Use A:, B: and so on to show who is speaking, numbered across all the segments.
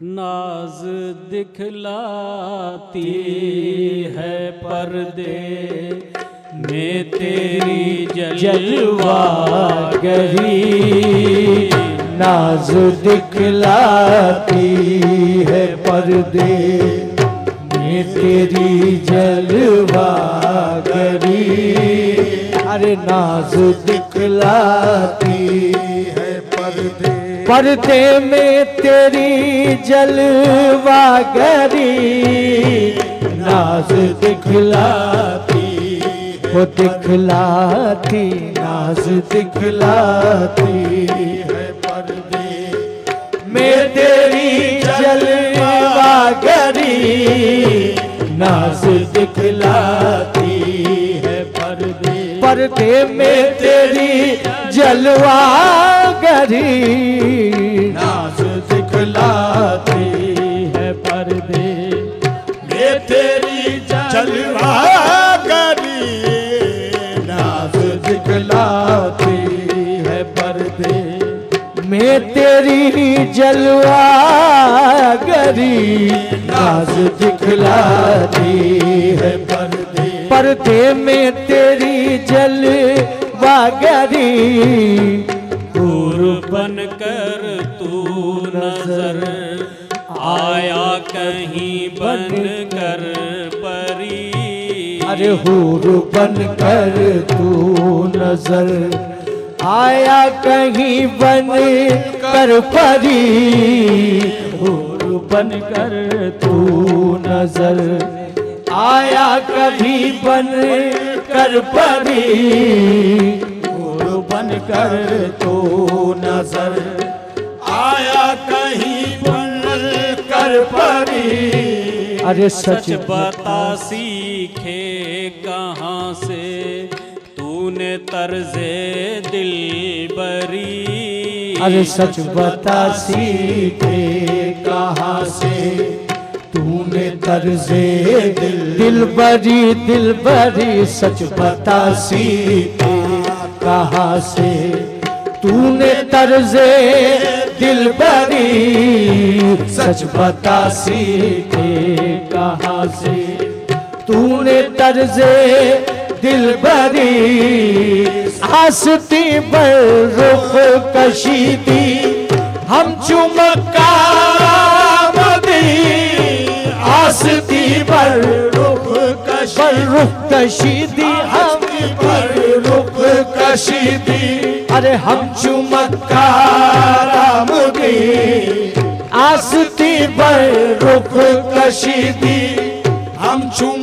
A: नाज दिखलाती है पर्दे में तेरी जलवागरी।
B: नाज दिखलाती है पर्दे में तेरी जलवागरी। अरे नाज दिखलाती है पर्दे, पर्दे में तेरी जलवागरी। नाज दिखलाती, वो दिखलाती, नाज दिखलाती है पर्दे में तेरी जलवागरी। नाज दिखलाती है पर्दे, पर्दे में तेरी जलवागरी। नाज दिखलाती है पर्दे में तेरी जलवागरी। नाज दिखलाती है पर्दे में तेरी जलवागरी। नाज दिखलाती है पर्दे, पर्दे में तेरी जलवागरी।
A: हूर बन कर तू नजर आया कहीं बन कर परी।
B: अरे हूर बन कर तू नजर आया कहीं बन कर परी। हूर बन कर तू नजर आया कभी बन कर परी। हूर बन कर तू नजर आया कहीं बन कर परी। अरे
A: सच बता सीखे कहाँ से तूने तर्ज़े दिल बरी।
B: अरे सच बता सीखे कहाँ से तूने तर्ज़े दिल बरी, दिल बरी। सच बता सीखे कहाँ से तूने तर्ज़े दिल बरी। सच बता सीखे कहाँ से तूने तर्ज़े दिल बरी। आस्ती पर रुख कशीदी हम चुमकामदी। आस्ती पर रुख कशीदी हम पर रुख कशीदी। अरे हम चुमकामदी। आस्ती पर रुख कशीदी हम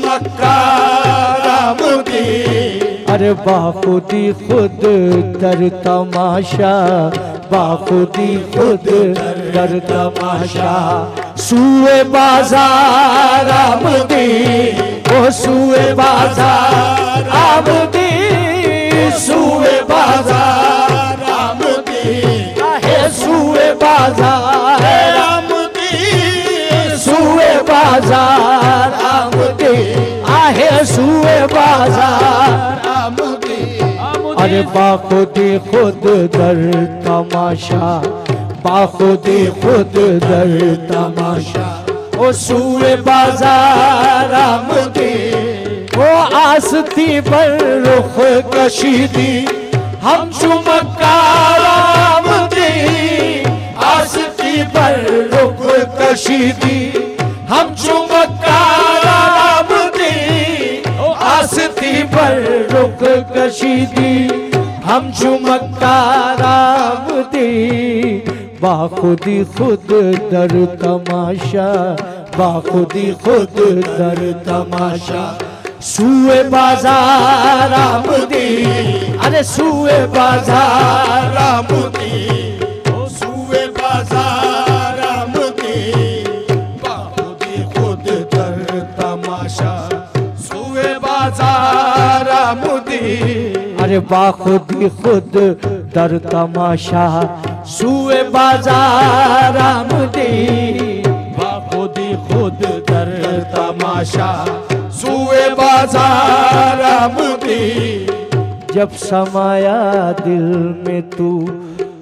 B: चुमकामदी। अरे बाखुदी खुद दर तमाशा, बाखुदी खुद दर तमाशा। सूए बाजार आमदी, ओ सूए बाजार आमदी। सूए बाजार आमदी, है सूए बाजार आमदी। सूए बाजार आमदी, आहे सूए बाजार आमदी। अरे बाखुदी खुद दर तमाशा, बाखुदी खुद दर तमाशा। ओ सूए बाजार आमदी, ओ आस्ती पर रुख कशीदी हम चुमकार आमदी। आस्ती पर रुख कशीदी हम चुमकार आमदी। ओ आस्ती पर रुख कशीदी हम चुमकार आमदी। बाखुदी खुद दर तमाशा, बाखुदी खुद दर तमाशा। सूए बाजार आमदी, अरे सूए बाजार आमदी। ओ सूए बाजार आमदी, बाखुदी खुद दर तमाशा। सूए बाजार आमदी, अरे बाखुदी खुद दर तमाशा। सूए बाजार आमदी, बाखुदी खुद दर तमाशा। सूए बाजार आमदी। जब समाया दिल में तू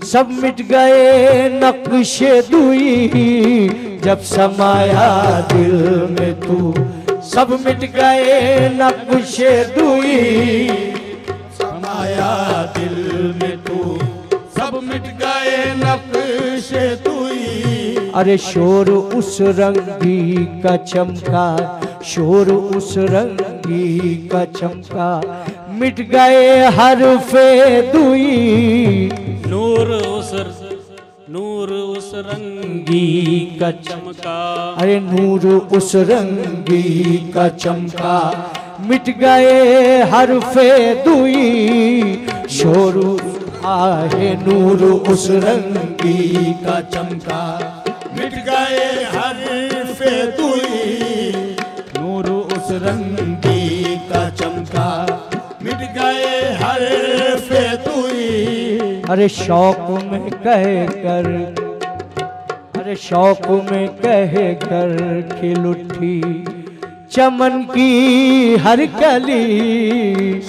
B: सब मिट गए नक्शे दुई जब समाया दिल में तू। सब मिट गए नक्शे दुई
C: समाया दिल में तू। सब मिट गए नक्शे दुई।
B: अरे शोर उस रंगी का चमका, शोर उस रंगी का चमका, मिट गए हरफे दुई।
A: नूर उस रंगी का चमका,
B: अरे नूर उस रंगी का चमका, मिट गए हरफे दुई। शोर आहे नूर उस रंगी का चमका,
C: मिट गए हरफे दुई। नूर उस रंगी का चमका, मिट गए हरफे दुई।
B: अरे शौक में कह कर, अरे शौक में कह कर खिल उठी चमन की हर कली।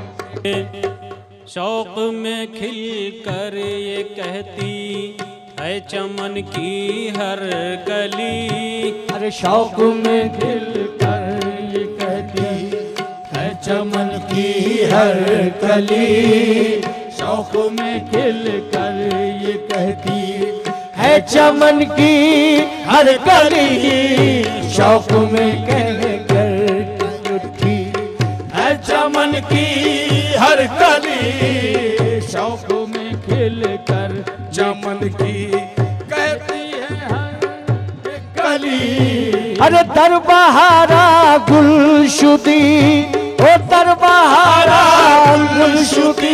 A: शौक में खिल कर ये कहती है चमन की हर कली।
B: अरे शौक में खिल कर ये कहती
C: है चमन की हर कली। शौक में खिल कर ये कहती
B: है चमन की हर कली। शौक में कह कर उठी
C: है चमन की हर कली। शौक में खिल कर चमन की कहती है हर कली।
B: अरे दरबहारा गुलशुदी, ओ दरबहारा गुलशुदी,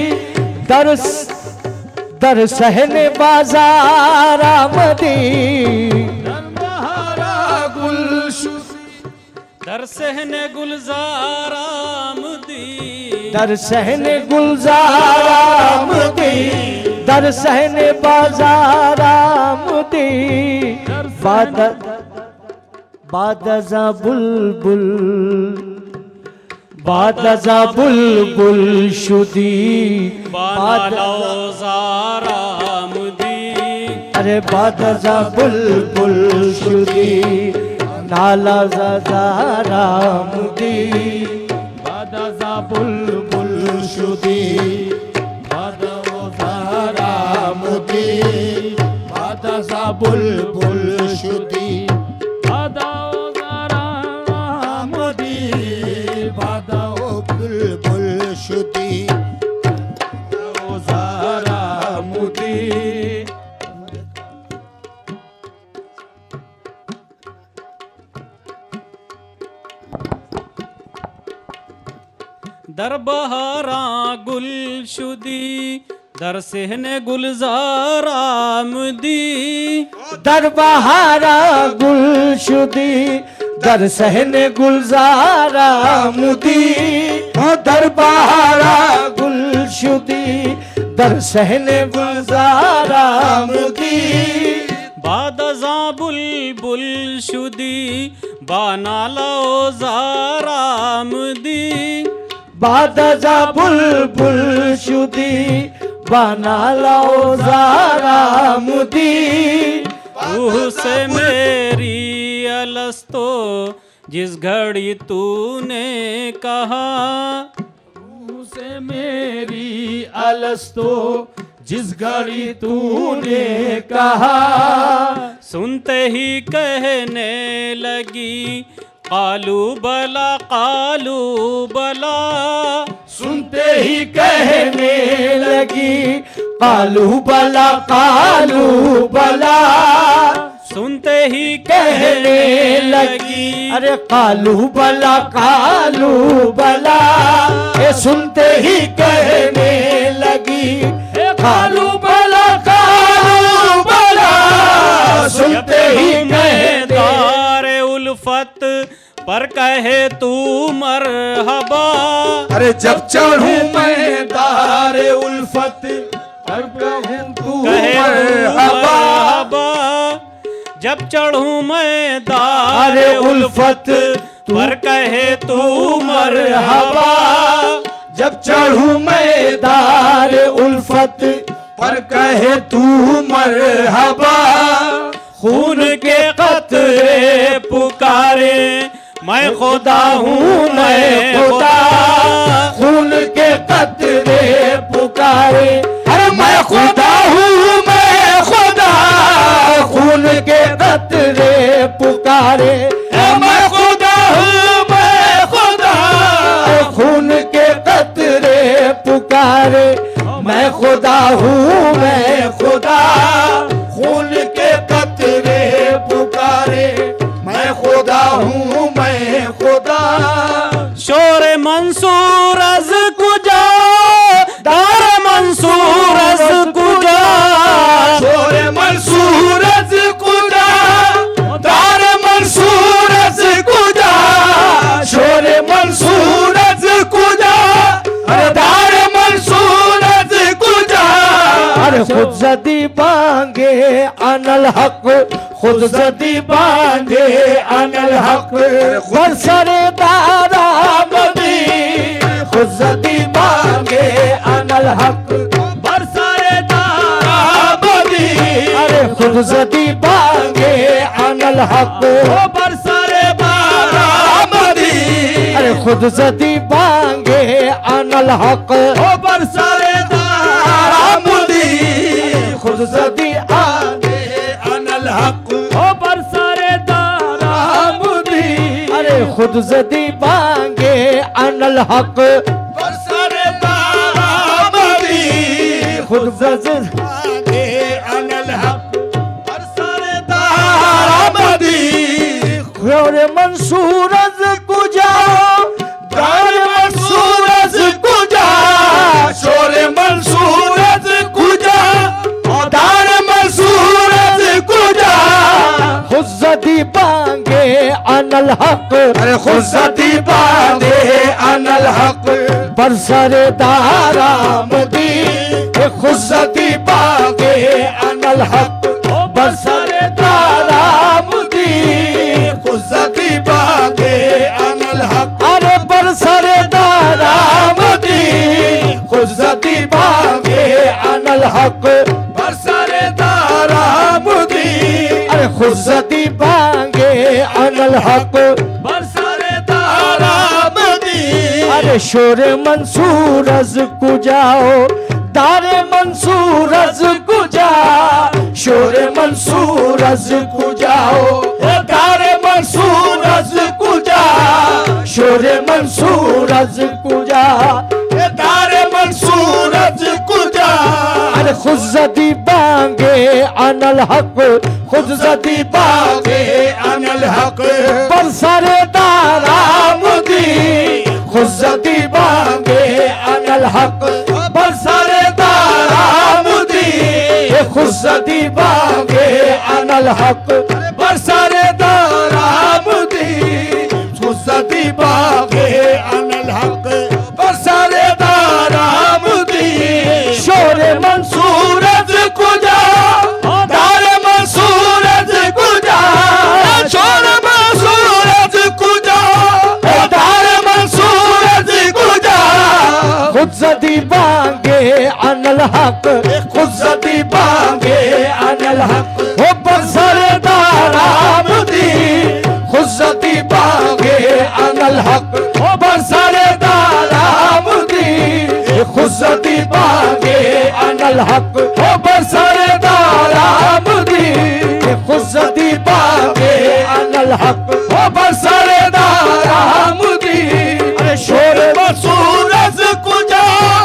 B: दर सहने बाजार आमदी।
C: दरबहारा गुलशुदी,
A: दर सहने गुलजार आमदी।
B: दर सहने गुलजार आमदी, दर सहने बाजार आमदी। बादजा बुलबुल, बादजा बुलबुल शुदी,
A: बादजार आमदी।
B: अरे बादजा बुलबुल शुदी, नाला ज़ारामुदी।
C: बादजा बुलबुल शुदी, बादजारामुदी। बादजा बुलबुल शुदी, बादजारामुदी। बादो बुलबुल शुदी, बादजारामुदी।
A: दरबहारा गुलशुदी, दर सहने गुलजार आमदी।
B: दरबहारा गुलशुदी, दर सहने गुलजार आमदी। दरबहारा गुलशुदी, दर सहने गुलजार आमदी।
A: बादजा बुलबुल शुदी, बानाला जार आमदी।
B: बादजा बुलबुल शुदी, बानाला ज़ारामुदी।
A: रूह से मेरी अलस्तो, जिस घड़ी तूने कहा।
C: रूह से मेरी अलस्तो, जिस घड़ी तूने कहा।
A: सुनते ही कहने लगी कालू बला कालू बला।
C: सुनते ही कहने
B: लगी कालू बला कालू बला।
A: सुनते ही
B: कहने लगी अरे कालू बला कालू बला। ये सुनते ही कहने लगी कालू बला कालू बला। सुनते ही
A: दारे उल्फत पर कहे तू मरहबा।
C: अरे जब चढ़ूं मैं दारे उल्फत पर कहूं तू मरहबा।
A: जब चढ़ूं मैं दारे उल्फत पर कहे तू मरहबा।
B: जब चढ़ूं मैं दारे उल्फत
C: पर कहे तू मरहबा।
A: खून के कतरे पुकारे मैं खुदा हूँ मैं खुदा।
C: खून के कतरे पुकारे अरे मैं खुदा हूँ मैं खुदा। खून के कतरे पुकारे मैं खुदा हूँ मैं खुदा। खून के कतरे पुकारे मैं खुदा हूँ मैं खुदा। खून के कतरे पुकारे मैं खुदा हूँ मैं खुदा।
A: शोर मंसूर अज कुजा दार मंसूर अज कुजा।
C: शोर मंसूर अज कुजा दार मंसूर अज कुजा। शोर मंसूर अज कुजा अरे दार मंसूर अज कुजा। अरे खुद जदी बांगे अनल हक। खुद जदी बांगे अनल हक बरसरे दारा मदी। खुद जदी बांगे अनल हक बरसरे दारा मदी। अरे खुद जदी बांगे अनल हक बरसरे दारा मदी। अरे खुद जदी बांगे अनल हक बरसरे दारा मदी। खुद जदी आगे अनल हक बरसरे दारा मुदी। अरे खुद जदी बांगे अनल हक बरसरे दारा मुदी। खुद जदी बांगे अनल हक बरसरे दारा मुदी। शोर मंसूर अज कुजा दार मंसूर अज कुजा। शोर मंसूर अज कुजा दार मंसूर अज कुजा। खुद जदी बांगे अनल हक अरे खुद जदी बांगे अनल हक बरसरे दारा मुदी। खुद जदी बांगे अनल हक बरसरे दारा मुदी। खुद जदी बांगे अनल हक अरे बरसरे दारा मुदी। खुद जदी बांगे अनल हक बरसरे दारा मुदी। अरे खुद जदी बांगे अनल हक बरसरे दारा मुदी। अरे शोर मंसूर अज कुजाओ दारे मंसूर अज कुजा। शोर मंसूर अज कुजाओ दारे मंसूर अज कुजा। शोर मंसूर अज कुजा दारे मंसूर अज कुजा। अरे खुद जदी बांगे अनल हक। खुद जदी बांगे अनल हक बरसरे दारा मुदी। खुद जदी बांगे अनल हक बरसरे दारा मुदी। खुद जदी बांगे अनल हक बरसरे दारा मुदी। खुद जदी बांगे अनल हक बरसरे दारा मुदी। शोर मंसूर अज कुजा दार मंसूर अज कुजा। शोर मंसूर अज कुजा दार मंसूर अज कुजा। खुद जदी बांगे अनल हक। खुद जदी बांगे अनल हक हो बरसरे दारा मुदी। खुद जदी बांगे अनल हक हो बरसरे दारा मुदी। खुद जदी बांगे अनल हक हो बरसरे दारा मुदी। खुद जदी बांगे अनल हक हो बरसरे दारा मुदी। अरे शोर मंसूर अज कुजा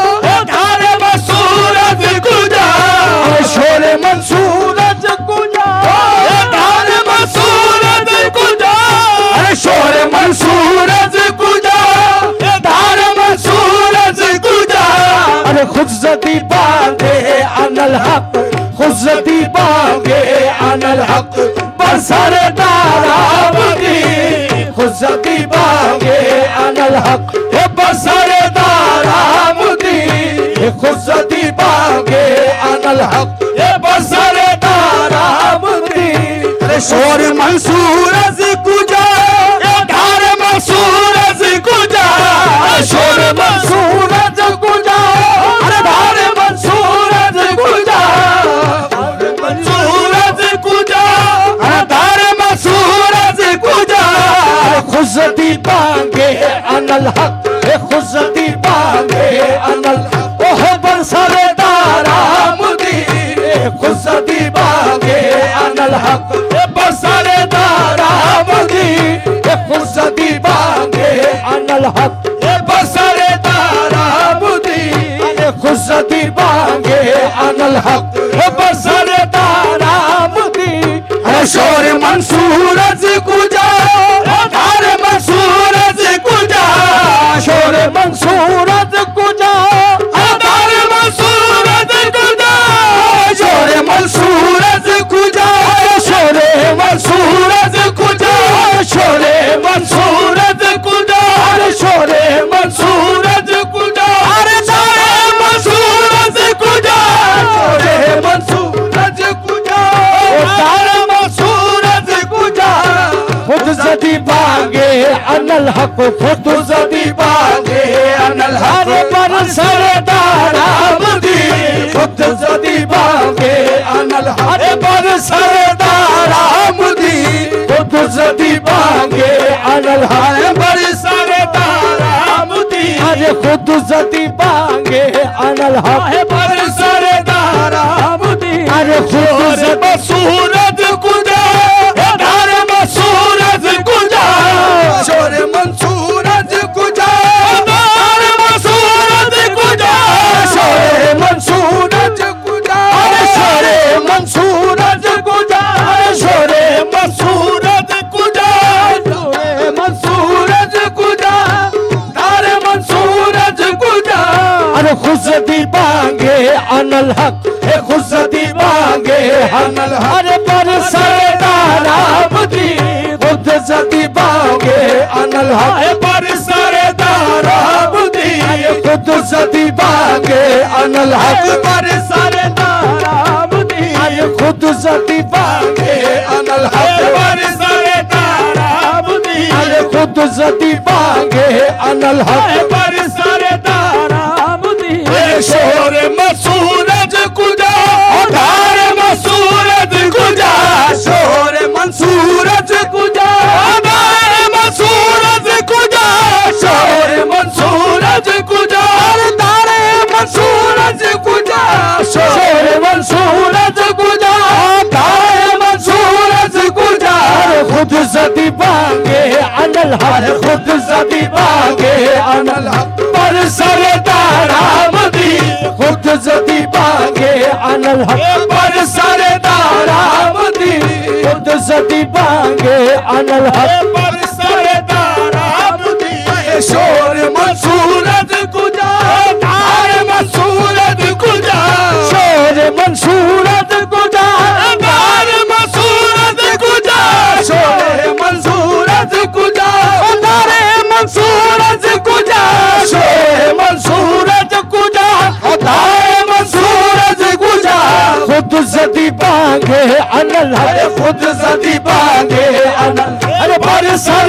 C: दार मंसूर अज कुजा। शोर मंसूर अज कुजा दार मंसूर अज कुजा। अरे शोर मंसूर अज कुजा दार मंसूर अज कुजा। अरे खुद जदी बांगे अनल हक। खुद जदी बांगे अनल हक बरसरे दारा मुदी। खुद जदी बांगे अनल हक बरसरे दारा मुदी। खुद जदी बांगे अनल हक बरसरे दारा मुदी। शोर मंसूर अज कुजा दार मंसूर अज कुजा। शोर मंसूर अज कुजा दार मंसूर अज कुजा।
B: अनल हक खुद जदी बांगे अनल ओह बरसरे दारामदी खुद जदी बांगे अनल हक बरसरे दारामदी खुद जदी बांगे अनल हक बरसरे दारामदी खुद जदी बांगे अनल हक बरसरे दारामदी शोर मंसूर कुजा दार मंसूर कुजा शोर मंसूर कुजा दार मंसूर कुजा शोर मंसूर कुजा शोर मंसूर कुजा शोर मंसूर कुजा शोर मंसूर कुजा अरे शोर मंसूर कुजा शोर मंसूर कुजा खुद जदी बांगे अनल हक खुद जदी बांगे अनल हक पर सरदारामदी खुद जदी बांगे अनल हक पर सरदारामदी खुद जदी बांगे अनल हक पर सरदारामदी अरे खुद जदी बांगे अनल हक पर सरदारामदी अरे खुद सूरज कुजा सूरज कुजा शोर मंसूरज कुजा दार मंसूरज कुजा शोर मंसूरज कुजा शोर मंसूरज कुजा शोर मंसूरज कुजा शोर मंसूरज कुजा दार मंसूरज कुजा अरे खुद जदी बांगे अनल हक खुद जदी बांगे अनल हक पर सरदारामदी खुद जदी बांगे अनल हक पर सरदारामदी खुद जदी बांगे अनल हक पर सरदारामदी खुद जदी बांगे अनल हक पर सरदारामदी खुद जदी बांगे अनल हक पर सरदारामदी शोर मंसूरज कुजा दार मंसूरज कुजा शोर मंसूरज कुजा दार मंसूरज कुजा शोर मंसूरज कुजा दार मंसूरज कुजा शोर मंसूरज कुजा दार मंसूरज कुजा खुद जदी बांगे अनल हक खुद जदी बांगे अनल हक पर सरदारामदी खुद जदी बांगे अनल हक पर सरदारामदी खुद जदी बांगे अनल हक पर सरदारामदी शोर मंसूरज कुजा दार मंसूरज कुजा शोर मंसूरज कुजा दार मंसूरज कुजा शोर मंसूरज कुजा दार मंसूरज कुजा शोर मंसूरज कुजा दार मंसूरज कुजा खुद जदी बांगे अनल हक खुद जदी बांगे अनल अरे पर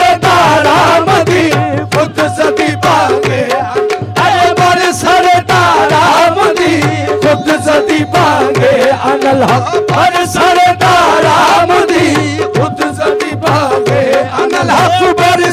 B: सरदारामदी खुद जदी बांगे अरे पर सरदारामदी खुद जदी बांगे अनल हक पर सरदारामदी खुद जदी बांगे अनल हक पर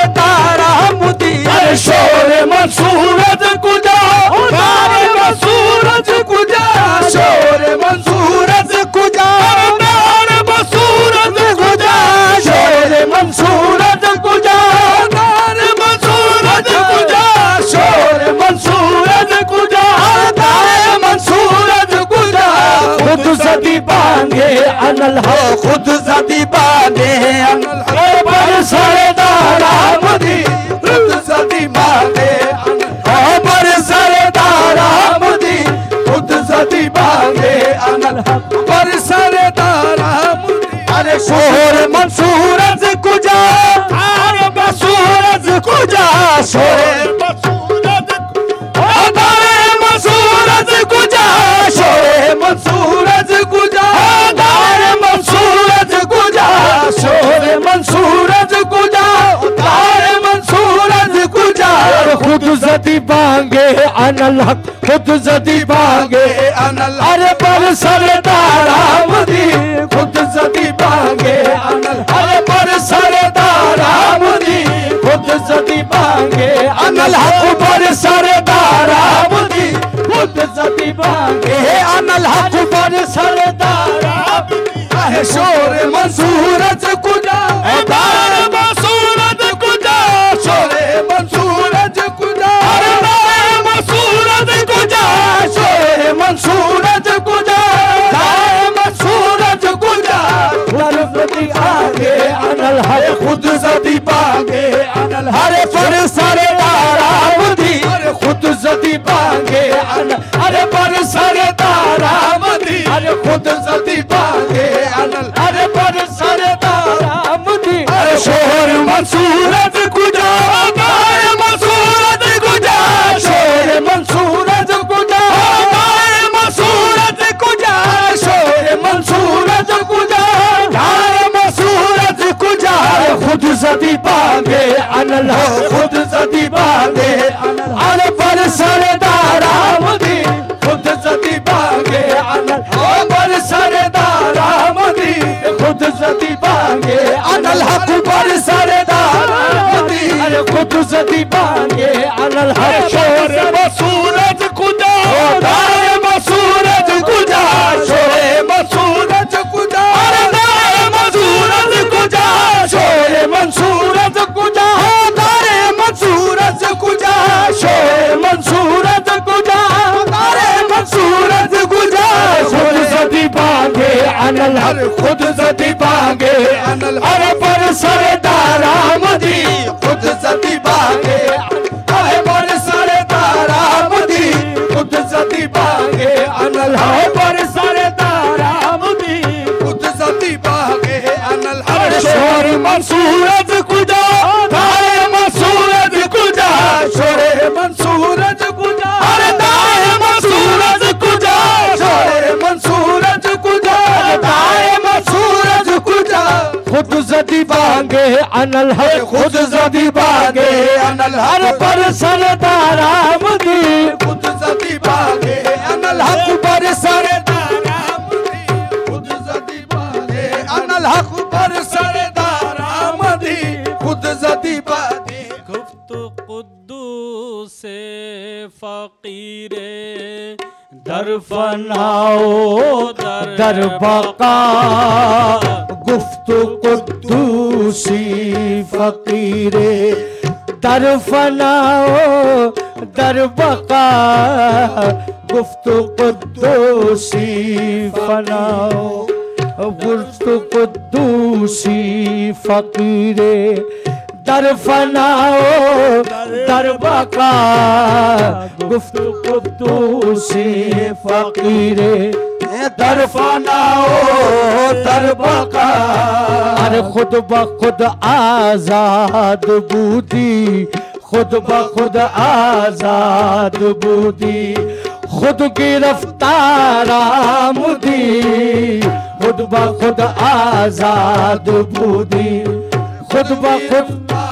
B: सरदारामदी अरे शोर मंसूरज कुजा दार मंसूरज कुजा शोर मंसूरज कुजा दार मंसूरज कुजा शोर मंसूरज कुजा दार मंसूरज कुजा शोर मंसूरज कुजा दार मंसूरज कुजा खुद जदी बांगे अनल हक खुद जदी बांगे अनल हक पर सरदारामदी खुद जदी बांगे अनल पर सरदारामदी खुद जदी बांगे अनल हक पर सरदारामदी अरे शोर मंसूरज कुजा दार मंसूरज कुजा शोर मंसूरज दार मंसूरज कुजा शोर मंसूरज कुजा दार मंसूरज कुजा शोर मंसूरज कुजा दार मंसूरज कुजा खुद जदी बांगे अनल हक खुद जदी बांगे अनल अरे पर सरदारामदी खुद जदी बांगे अनल अरे पर सरदारामदी खुद जदी बांगे
C: बांगे अनल हक पर सरदार आमदी खुद जदी बांगे अनल हक पर सरदार आमदी आहे शोर मंसूरत कुजा दार मंसूरत कुजा शोरे मंसूरत कुजा दार मंसूरत कुजा शोरे मंसूरत कुजा दार मंसूरत कुजा दरफती आगे अनल हक खुद जदी बांगे अनल हरे पर सरदार आमदी खुद जदी बांगे अरे पर सरदार आमदी अरे खुद जदी बांगे अरे पर सरदार आमदी अरे शोर मंसूरत कुजा दार मंसूरत कुजा शोर मंसूरत कुजा दार मंसूरत कुजा शोर मंसूरत कुजा दार मंसूरत कुजा खुद जदी बांगे अनल खुद जदी बांगे अरे पर सरदार आमदी खुद जदी बांगे अनल पर सरदार आमदी खुद जदी बांगे अनल हक पर सरदार आमदी अरे खुद जदी बांगे अनल हक शोर मसूरत कुजा दार मसूरत कुजा शोरे मसूरत कुजा अरे दार मसूरत कुजा शोरे मंसूरत कुजा दारे मंसूरत कुजा शोरे मंसूरत कुजा दारे मंसूरत कुजा खुद जदी बांगे अनल हर खुद जदी बांगे अनल हर पर सरदार आमदी खुद जदी बांगे अरे पर सरदार आमदी खुद जदी बांगे अनल हर पर सरदार आमदी खुद जदी बांगे अनल हर शोर मंसूरत कुजा दारे मंसूरत कुजा शोरे मंसूरत कुजा अरे दारे मंसूरत कुजा शोरे मंसूरत कुजा दारे मंसूरत कुजा खुद जदी बांगे अनल हर खुद जदी बांगे अनल हर पर सरदार आमदी खुद जदी बांगे अनल हक पर सरदार आमदी खुद जदी बांगे अनल हक पर सरदार आमदी खुद जदी बांगे
A: गुफ्तु कुद्दूस फकीरे दर फनाओ दर बका
C: गुफ्तु कुद्दूसी फकीरे दर फनाओ दर बका गुफ्तु कुद्दूसी फनाओ गुफ्तु कुद्दूसी फकीरे दर फनाओ दर बका गुफ्तु कुद्दूसी फकीरे दर फनाओ दर बका अरे खुद ब खुद आजाद बूदी खुद ब खुद आजाद बूदी खुद गिरफ्तार आमदी खुद ब खुद आजाद बूदी खुद ब खुद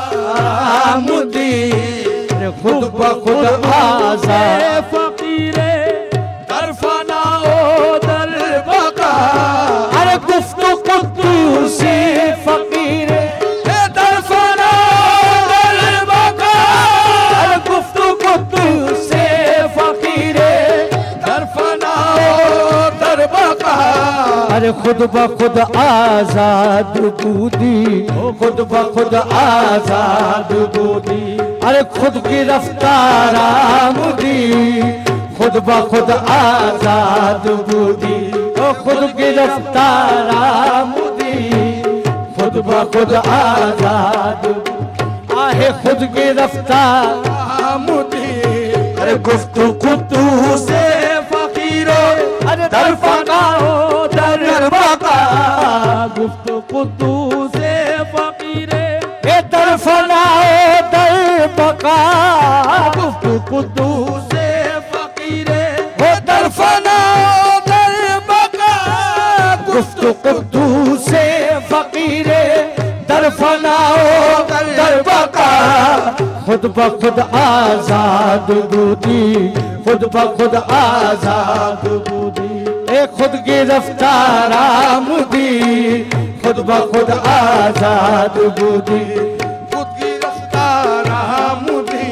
C: आमदी खुद ब खुद आजाद फकीरे दर फनाओ दर बका अरे गुफ्तु कुद्दूसी फकीरे दर फनाओ दर बका अरे गुफ्तु कुद्दूसी फकीरे दर फनाओ दर बका अरे खुद ब खुद आजाद बूदी खुद ब खुद आजाद बूदी अरे खुद गिरफ्तार आमदी खुद ब खुद आजाद बूदी खुद गिरफ्तार आमदी खुद ब खुद आजाद आहे खुद गिरफ्तार आमदी अरे गुफ्तु कुद्दूस फकीरो अरे दर फनाओ दर बका गुफ्तु कुद्दूस फकीरे दर फनाओ दर बका गुफ्तु कुद्दूस फकीरे दर फनाओ दर बका गुफ्तु कुद्दूस फकीरे दर फनाओ दर बका खुद ब खुद आजाद बूदी खुद ब खुद आजाद बूदी खुद गिरफ्तार आमदी खुद ब खुद आजाद बूदी खुद गिरफ्तार आमदी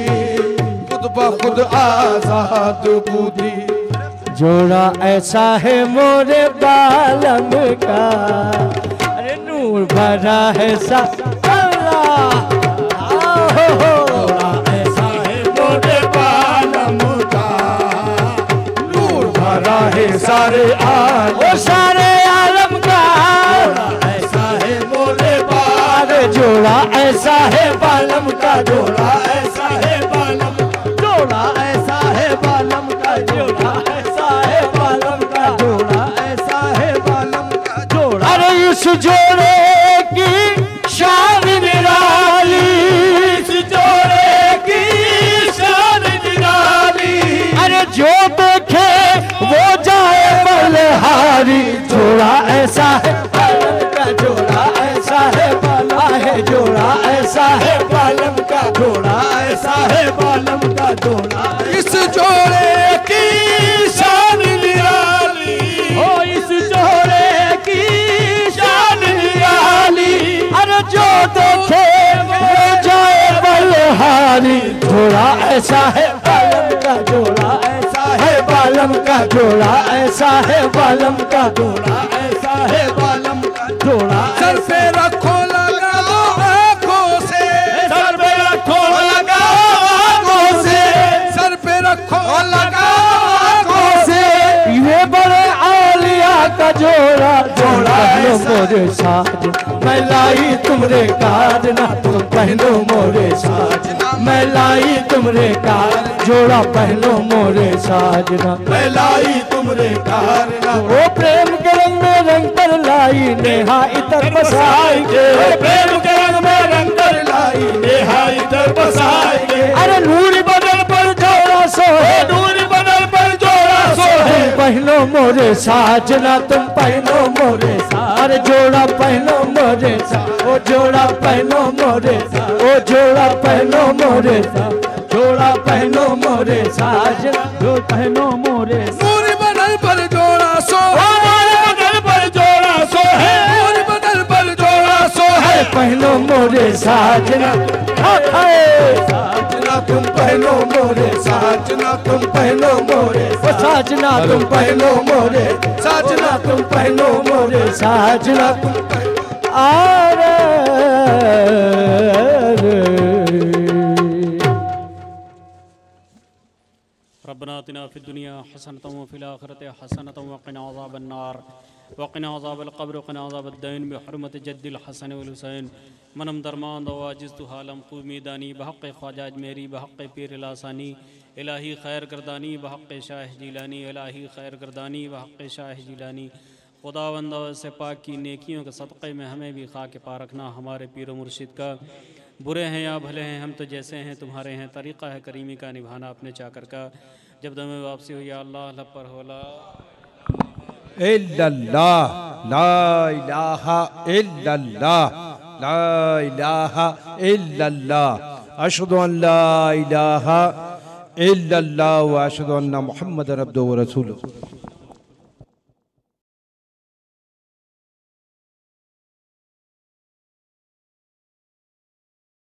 B: बखुद आजाद बूदी।
C: जोड़ा ऐसा है मोरे बालम का, अरे नूर भरा है सा
B: जोड़ा ऐसा है मोरे बालम का, नूर भरा है सारे आलम,
C: ओ सारे आलम का।
B: जोड़ा ऐसा है मोरे बालम,
C: जोड़ा ऐसा है बालम का,
B: जोड़ा ऐसा है बालम,
C: जोड़ा ऐसा है बालम का, जोड़ा ऐसा है बालम का, जोड़ा ऐसा है बालम का जोड़ा। अरे इस जोड़े की शान निराली,
B: इस जोड़े की शान निराली,
C: अरे जो देखे वो जाए बलहारी। जोड़ा ऐसा है बालम का, जोड़ा ऐसा है बालम है, जोड़ा ऐसा है बालम का, जोड़ा ऐसा है बालम का जोड़ा।
B: इस जोड़े की शान निराली,
C: ओ इस जोड़े की शान निराली, अरे जो देखे वो जाए बलहारी। जोड़ा ऐसा है बालम का, जोड़ा ऐसा है बालम का, जोड़ा ऐसा है बालम का, जोड़ा ऐसा है बालम का जोड़ा।
B: सर पे रखो लगा दो आंखों से, सर पे रखो लगा आंखों से, सर पे रखो लगा आंखों से।
C: ये बड़े आलिया का जोड़ा, जोड़ा लो मोरे साज, मैं लाई तुमरे काज ना, तुम पहनो मोरे साज, मैं लाई तुमरे काज, जोड़ा पहनो मोरे साज ना,
B: मैं लाई तुमरे कारना।
C: ओ प्रेम के रंग में रंग कर लाई, नेहा इतर बसाएंगे,
B: प्रेम के रंग में रंग कर लाई, नेहा इधर बसाएंगे।
C: अरे नूर बदल पर जोड़ा सो है,
B: नूर बदल पर जोड़ा सो है,
C: तुम पहनो मोरे साजना, तुम पहनो मोरे साज, अरे जोड़ा पहनो मोरे साज, ओ जोड़ा पहनो मोरे साज, ओ जोड़ा पहनो मोरे साज, जोड़ा पहनो मोरे साजना, जो पहनो मोरे साज।
B: नूर बदल पर जोड़ा सो है, नूर बदल पर जोड़ा सो है, नूर बदल पर जोड़ा सो है।
C: पहनो मोरे साजना,
B: साजना तुम पहनो मोरे, साजना तुम पहनो मोरे,
C: ओ साजना तुम पहनो मोरे, साजना तुम पहनो मोरे, साजना तुम आरे।
A: रब्बना आतिना फिद दुनिया हसनतम व फिल आखिरति हसनतम व क़िना अज़ाबन्नार व क़िना अज़ाबल क़ब्र व क़िना अज़ाबद्दैन बिहुर्मति जद्दिल हसन वल हुसैन मनम दरमान वाजिज़तु हालम क़ुमीदानी बहक़ ख्वाजा अजमेरी बहक़ पीर लासानी इलाही खैर गर्दानी बहक़ शाह जिलानी इलाही खैर गर्दानी बहक़ शाह जिलानी। खुदावंद से पाक की नेकियों के सदक़े में हमें भी खाक पा रखना, हमारे पीर मुर्शिद का। बुरे हैं या भले हैं हम तो जैसे हैं तुम्हारे हैं, तरीक़ा है करीमी का निभाना अपने चाकर का। जब दमे वापसी हुई या अल्लाह लब पर होला
B: इल्लल्लाह ला इलाहा इल्लल्लाह ला इलाहा इल्लल्लाह अशहदु अन ला इलाहा इल्लल्लाह व अशहदु अन्ना मुहम्मदन अब्दुहु व रसूलुहु।